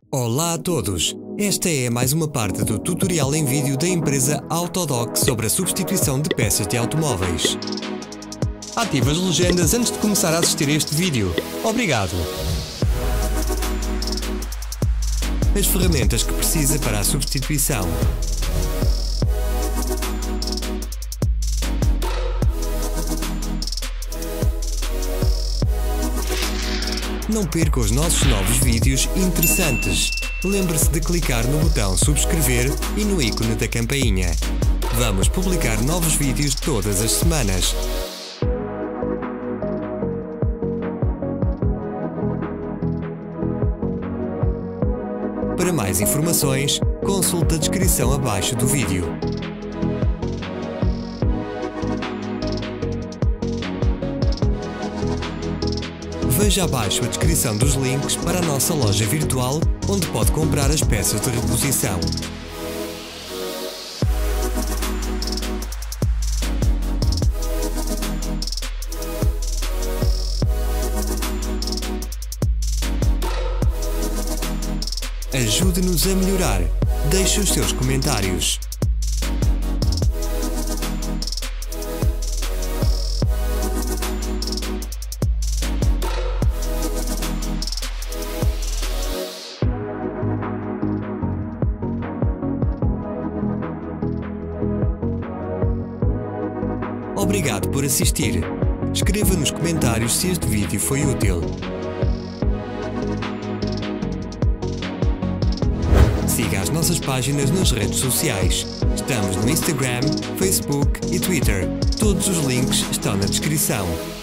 Olá a todos! Esta é mais uma parte do tutorial em vídeo da empresa Autodoc sobre a substituição de peças de automóveis. Ative as legendas antes de começar a assistir a este vídeo. Obrigado! As ferramentas que precisa para a substituição. Não perca os nossos novos vídeos interessantes. Lembre-se de clicar no botão subscrever e no ícone da campainha. Vamos publicar novos vídeos todas as semanas. Para mais informações, consulte a descrição abaixo do vídeo. Veja abaixo a descrição dos links para a nossa loja virtual, onde pode comprar as peças de reposição. Ajude-nos a melhorar. Deixe os seus comentários. Obrigado por assistir. Escreva nos comentários se este vídeo foi útil. Siga as nossas páginas nas redes sociais. Estamos no Instagram, Facebook e Twitter. Todos os links estão na descrição.